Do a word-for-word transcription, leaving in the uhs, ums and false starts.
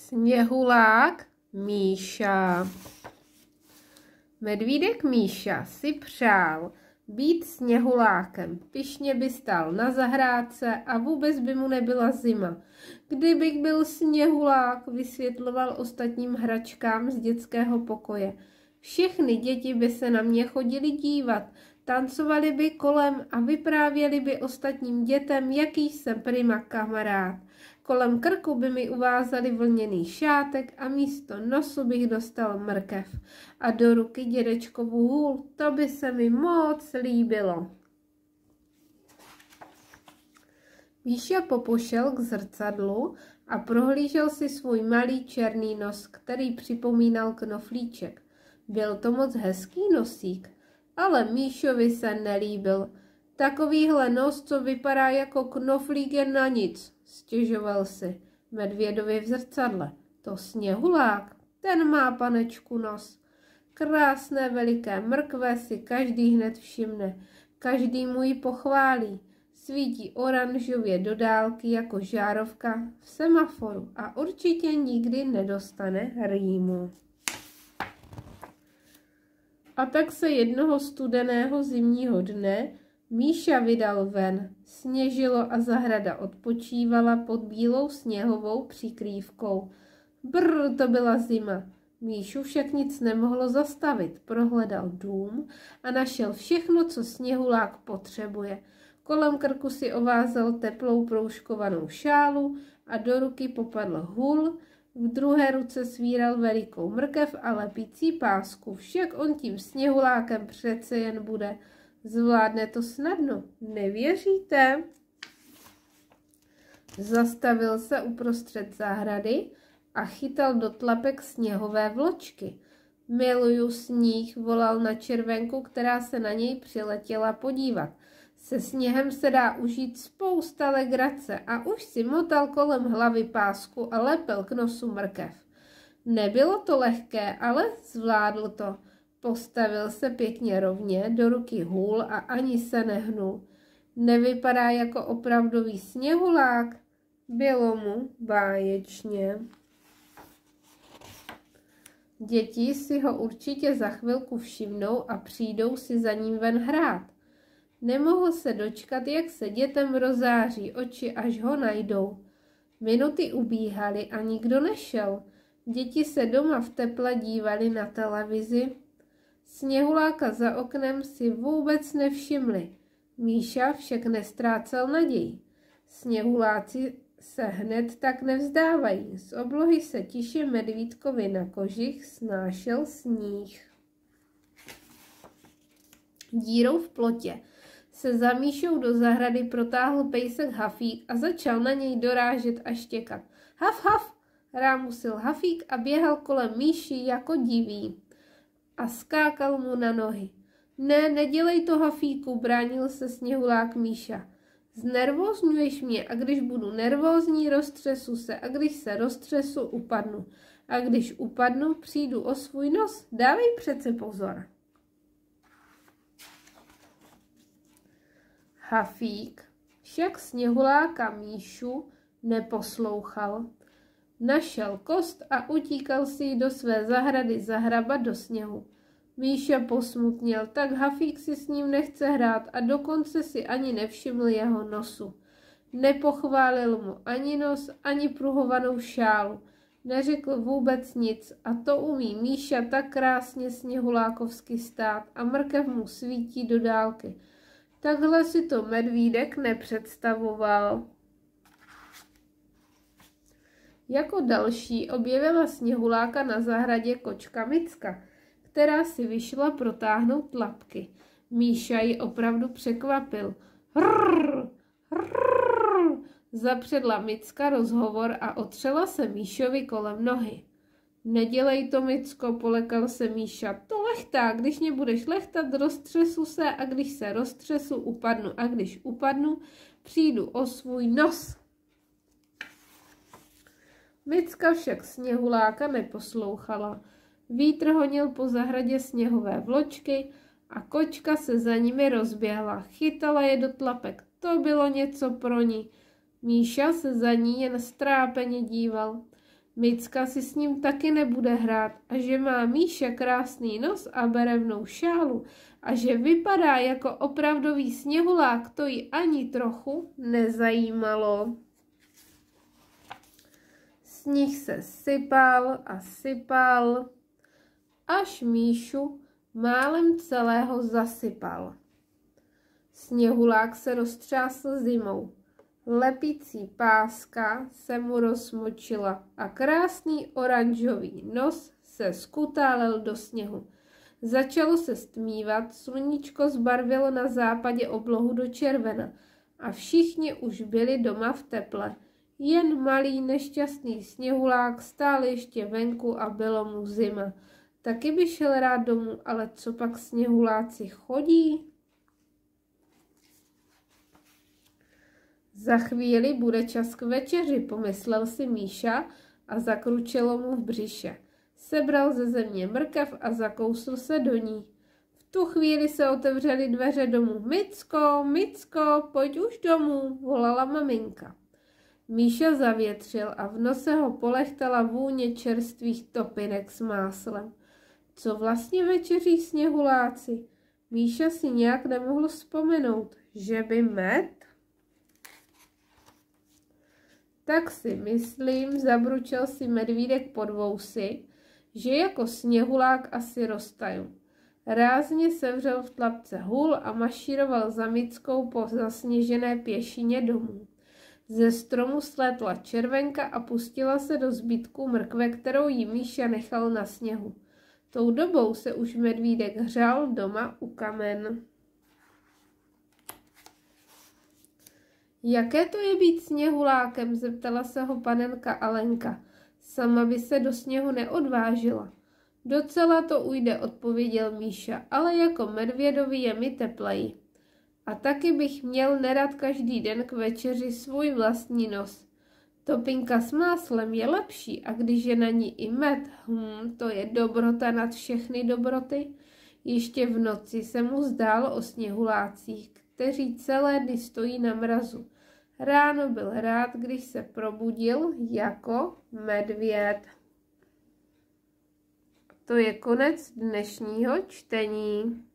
Sněhulák Míša. Medvídek Míša si přál být sněhulákem. Pyšně by stál na zahrádce a vůbec by mu nebyla zima. Kdybych byl sněhulák, vysvětloval ostatním hračkám z dětského pokoje. Všechny děti by se na mě chodili dívat, tancovali by kolem a vyprávěli by ostatním dětem, jaký jsem prima kamarád. Kolem krku by mi uvázali vlněný šátek a místo nosu bych dostal mrkev. A do ruky dědečkovu hůl, to by se mi moc líbilo. Míša popošel k zrcadlu a prohlížel si svůj malý černý nos, který připomínal knoflíček. Byl to moc hezký nosík, ale Míšovi se nelíbil. Takovýhle nos, co vypadá jako knoflík, je na nic, stěžoval si medvědovi v zrcadle. To sněhulák, ten má panečku nos. Krásné veliké mrkve si každý hned všimne, každý mu ji pochválí. Svítí oranžově do dálky jako žárovka v semaforu a určitě nikdy nedostane rýmu. A tak se jednoho studeného zimního dne Míša vydal ven. Sněžilo a zahrada odpočívala pod bílou sněhovou přikrývkou. Brr, to byla zima. Míšu však nic nemohlo zastavit. Prohledal dům a našel všechno, co sněhulák potřebuje. Kolem krku si ovázal teplou proužkovanou šálu a do ruky popadl hůl. V druhé ruce svíral velikou mrkev a lepící pásku. Však on tím sněhulákem přece jen bude. Zvládne to snadno, nevěříte? Zastavil se uprostřed zahrady a chytal do tlapek sněhové vločky. Miluju sníh, volal na červenku, která se na něj přiletěla podívat. Se sněhem se dá užít spousta legrace a už si motal kolem hlavy pásku a lepil k nosu mrkev. Nebylo to lehké, ale zvládl to. Postavil se pěkně rovně, do ruky hůl a ani se nehnul. Nevypadá jako opravdový sněhulák. Bylo mu báječně. Děti si ho určitě za chvilku všimnou a přijdou si za ním ven hrát. Nemohl se dočkat, jak se dětem rozáří oči, až ho najdou. Minuty ubíhaly a nikdo nešel. Děti se doma v teple dívali na televizi. Sněhuláka za oknem si vůbec nevšimli. Míša však nestrácel naději. Sněhuláci se hned tak nevzdávají. Z oblohy se tiše medvídkovi na kožich snášel sníh. Dírou v plotě se za Míšou do zahrady protáhl pejsek Hafík a začal na něj dorážet a štěkat. Haf, haf, rámusil Hafík a běhal kolem Míši jako divý a skákal mu na nohy. Ne, nedělej to, Hafíku, bránil se sněhulák Míša. Znervózňuješ mě a když budu nervózní, roztřesu se a když se roztřesu, upadnu. A když upadnu, přijdu o svůj nos, dávej přece pozor. Hafík však sněhuláka Míšu neposlouchal. Našel kost a utíkal si ji do své zahrady zahrabat do sněhu. Míša posmutněl, tak Hafík si s ním nechce hrát a dokonce si ani nevšiml jeho nosu. Nepochválil mu ani nos, ani pruhovanou šálu. Neřekl vůbec nic a to umí Míša tak krásně sněhulákovsky stát a mrkev mu svítí do dálky. Takhle si to medvídek nepředstavoval. Jako další objevila sněhuláka na zahradě kočka Micka, která si vyšla protáhnout tlapky. Míša ji opravdu překvapil. Hrrr, hrrr, zapředla Micka rozhovor a otřela se Míšovi kolem nohy. Nedělej to, Micko, polekal se Míša. To lechtá, když mě budeš lechtat, roztřesu se a když se roztřesu, upadnu a když upadnu, přijdu o svůj nos. Micka však sněhuláka neposlouchala. Vítr honil po zahradě sněhové vločky a kočka se za nimi rozběhla. Chytala je do tlapek. To bylo něco pro ní. Míša se za ní jen strápeně díval. Micka si s ním taky nebude hrát a že má Míša krásný nos a barevnou šálu a že vypadá jako opravdový sněhulák, to ji ani trochu nezajímalo. Sníh se sypal a sypal, až Míšu málem celého zasypal. Sněhulák se roztřásl zimou. Lepící páska se mu rozmočila a krásný oranžový nos se skutálel do sněhu. Začalo se stmívat, sluníčko zbarvilo na západě oblohu do červena a všichni už byli doma v teple. Jen malý nešťastný sněhulák stál ještě venku a bylo mu zima. Taky by šel rád domů, ale co pak sněhuláci chodí? Za chvíli bude čas k večeři, pomyslel si Míša a zakručelo mu v břiše. Sebral ze země mrkev a zakousl se do ní. V tu chvíli se otevřely dveře domů. Micko, Micko, pojď už domů, volala maminka. Míša zavětřil a v nose ho polechtala vůně čerstvých topinek s máslem. Co vlastně večeří sněhuláci? Míša si nějak nemohl vzpomenout, že by med? Tak si myslím, zabručel si medvídek pod vousy, že jako sněhulák asi roztaju. Rázně sevřel v tlapce hůl a mašíroval za Mickou po zasněžené pěšině domů. Ze stromu slétla červenka a pustila se do zbytku mrkve, kterou jí Míša nechal na sněhu. Tou dobou se už medvídek hřál doma u kamen. Jaké to je být sněhulákem, zeptala se ho panenka Alenka. Sama by se do sněhu neodvážila. Docela to ujde, odpověděl Míša, ale jako medvědovi je mi tepleji. A taky bych měl nerad každý den k večeři svůj vlastní nos. Topinka s máslem je lepší a když je na ní i med, hm, to je dobrota nad všechny dobroty. Ještě v noci se mu zdálo o sněhulácích, kteří celé dny stojí na mrazu. Ráno byl rád, když se probudil jako medvěd. To je konec dnešního čtení.